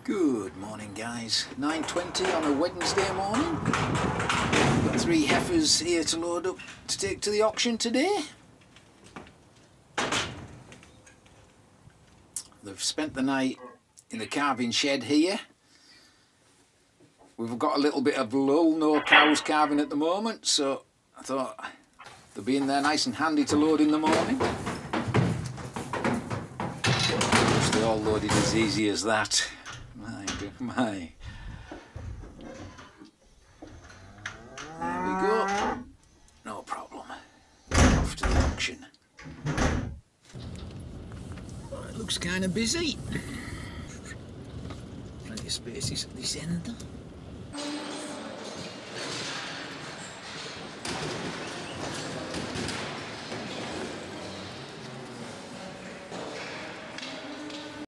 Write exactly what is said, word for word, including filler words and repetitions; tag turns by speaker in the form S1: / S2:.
S1: Good morning guys, nine twenty on a Wednesday morning. Got three heifers here to load up to take to the auction today. They've spent the night in the calving shed here. We've got a little bit of lull, no cows calving at the moment, so I thought they'll be in there nice and handy to load in the morning. Just they're all loaded as easy as that. My, my. There we go. No problem. Off to the auction. Well, it looks kind of busy. Plenty of spaces at this end.